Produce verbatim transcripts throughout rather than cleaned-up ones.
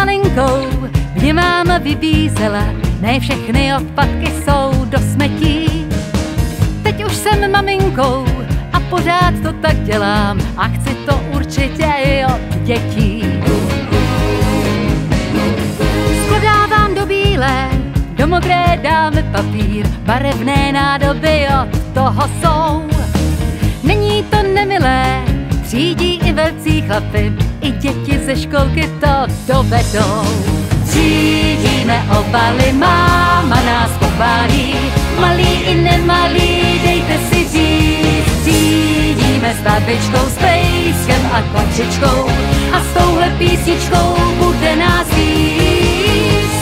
malinkou mě máma vybízela, ne všechny odpadky jsou do smetí. Teď už jsem maminkou a pořád to tak dělám a chci to určitě i od dětí. Skladávám do bílé, do modré dáme papír, barevné nádoby od toho jsou. Není to nemilé, třídí i velcí chlapy, i děti ze školky to dovedou. Třídíme obaly, máma nás pochválí, malí i nemalí, dejte si říct. Třídíme s babičkou, s pejskem a kočičkou a s touhle písničkou bude nás víc.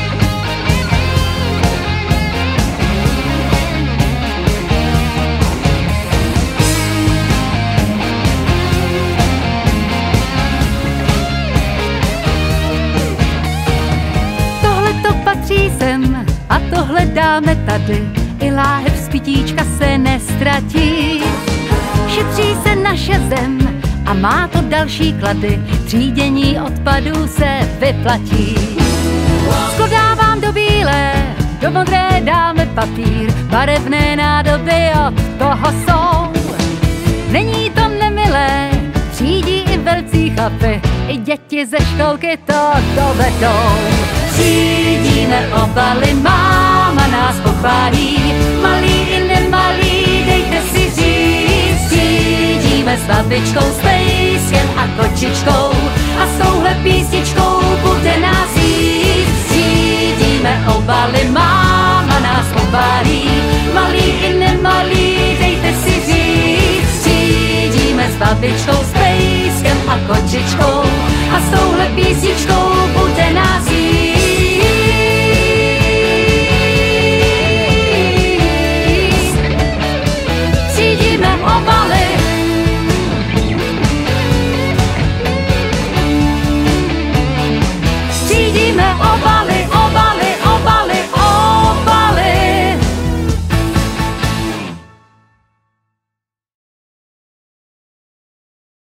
Sem a tohle dáme tady, i láhev z pitíčka se nestratí. Šetří se naše zem a má to další klady, třídění odpadů se vyplatí. Skladávám do bílé, do modré dáme papír, barevné nádoby od toho jsou. Není to nemilé, třídí i velcí chlapy, i děti ze školky to dovedou. Třídíme obaly, máma nás pochválí, malí i nemalí, dejte si říct. Třídíme s babičkou, s pejskem a kočičkou a s touhle písničkou bude nás víc. Třídíme obaly, máma nás pochválí, malí i nemalí, dejte si říct. Třídíme s babičkou, s pejskem a kočičkou a s touhle písničkou